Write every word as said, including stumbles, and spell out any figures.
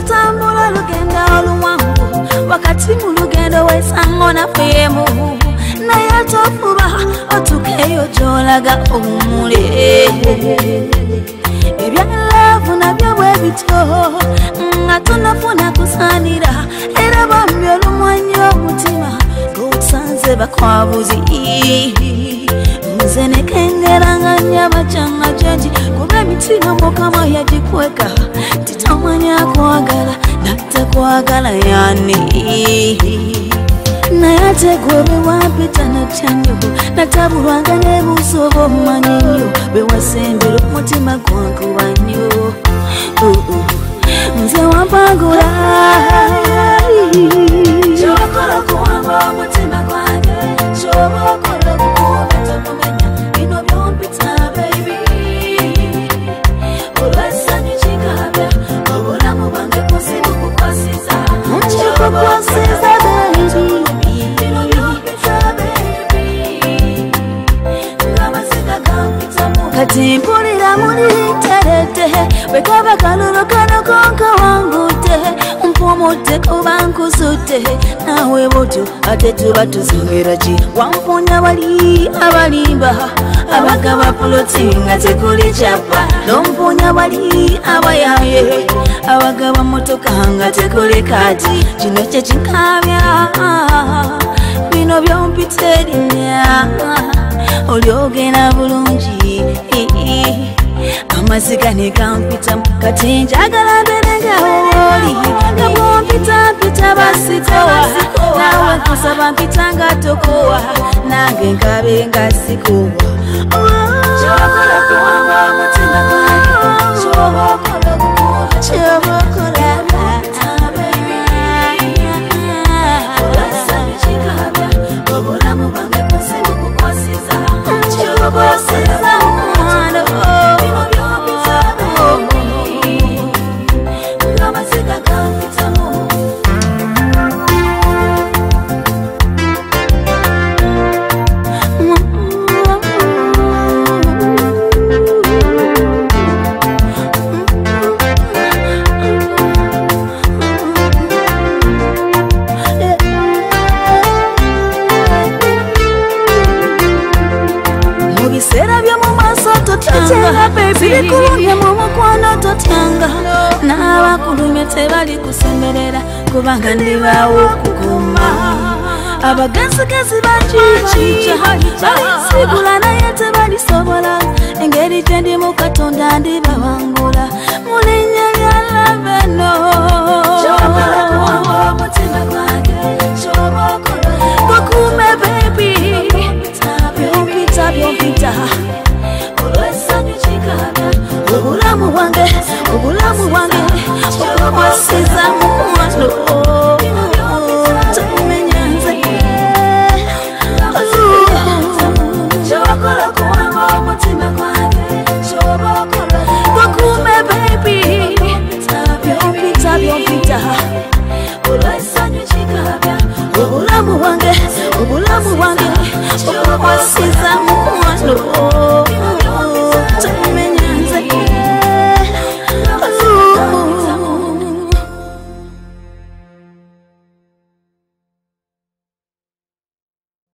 twatambula lugendo oluwanvu wakati mu lugendo wesango nafeemu naye tofuba otukeyo gy'olaga omule ebya laavu nabyo bwe bityo nga tonafuna kusaanira era bambi olumwanyi omutima g'osanze bakwabuzi nze ne kengeranga nnyaba kyanga gyengi kuba emitima Mukama yagikweka titamanya kwagala natakwagala yani naye ate gwe bwe wampita natya nnyo natabulwanga n'ebuuso bw'omumanyi nnyo bwe wasembera omutima gwankuba nnyo nze wampangula kyokola okuwamba omutima gwange kyoba okola okukuba tokumenya bino byompita baby olw'essanyu kikabya obulamu bwange kuzibu kukwasiza kikukwasiza baby bino byompita baby ng'amaziga gampitamu kati mpulira muli terete bwekaba kalulu kano konka wangute mpomute kuba nkusute nawe botyo ate tuba tuzongera ki wamponya bali abalimba abagaba puloti nga tekuli kyapa nomponya bali abayaye abagaba motoka nga tekuli kati kino kye kinkabya bino byompita erinnya olyogera bulungi amaziga ne gampitamu kati njagala mbere nga oli nga bwompita mpita basikowa nawe nkusaba mpita nga tokowa nange nkabe nga sikowa kyokola kuwamba omutima gwange kyoba okola okukuba kyoba okola olw'essanyu kikabya obulamu bwange kuzibu kukwasiza kyokwasiza omwana sirikulumye mu mukwano totyanga n'abakulumye tebali kusemerera kubanga ndibaawo okukuma abagezigezi bakikica balisigula naye